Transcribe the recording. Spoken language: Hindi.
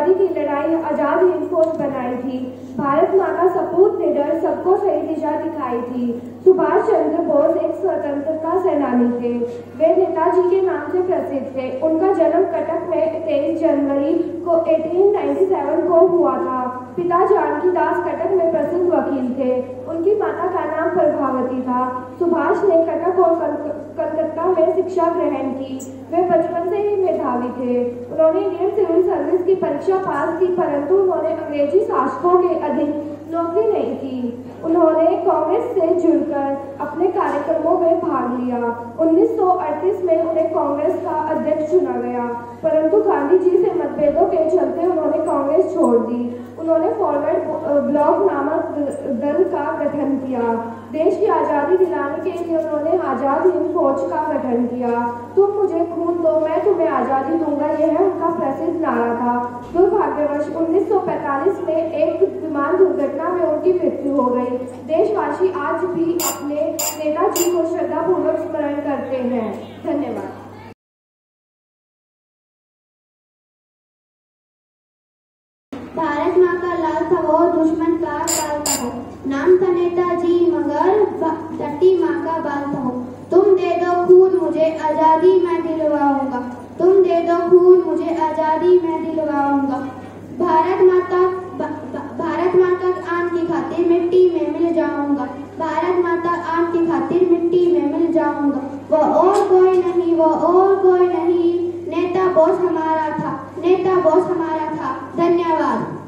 आज़ादी की लड़ाई आज़ाद हिंद फौज बनाई थी। भारत माँ का सपूत निडर सबको सही दिशा दिखाई थी। सुभाष चंद्र बोस एक स्वतंत्रता सेनानी थे। वे नेताजी के नाम से प्रसिद्ध थे। उनका जन्म कटक में 23 जनवरी को 1897 को हुआ था। पिता जानकी दास कटक में प्रसिद्ध वकील थे। उनकी माता का नाम प्रभावती था। सुभाष ने कटक और कलकत्ता में शिक्षा ग्रहण की। वे बचपन से ही मेधावी थे। उन्होंने इंडियन सिविल सर्विस की परीक्षा पास की, परंतु उन्होंने अंग्रेजी शासकों के अधीन नौकरी नहीं की। उन्होंने कांग्रेस से जुड़कर अपने कार्यक्रमों में भाग लिया। 1938 में उन्हें कांग्रेस का अध्यक्ष चुना गया, परंतु गांधी जी से मतभेदों के चलते उन्होंने कांग्रेस छोड़ दी। उन्होंने फॉरवर्ड ब्लॉक नामक दल का गठन किया। देश की आज़ादी दिलाने के लिए उन्होंने आज़ाद हिंद फौज का गठन किया। तुम मुझे खून दो, मैं तुम्हें आज़ादी दूंगा, यह उनका प्रसिद्ध नारा था। दुर्भाग्यवश 1945 में एक विमान दुर्घटना में उनकी मृत्यु हो गई। देशवासी आज भी अपने नेताजी को श्रद्धापूर्वक स्मरण करते हैं। धन्यवाद। भारत माँ का लाल था वो, दुश्मन का काल था वो। नाम था नेताजी मगर टट्टी माँ का बाल था वो। तुम दे दो खून मुझे आजादी मैं दिलवाऊंगा। तुम दे दो खून मुझे आजादी मैं दिलवाऊंगा। भारत माता आन की खातिर मिट्टी में मिल जाऊंगा। भारत माता आन की खातिर मिट्टी में मिल जाऊंगा। वो और कोई नहीं, वो और कोई नहीं, नेता बोस हमारा था, नेता बोस हमारा था। धन्यवाद।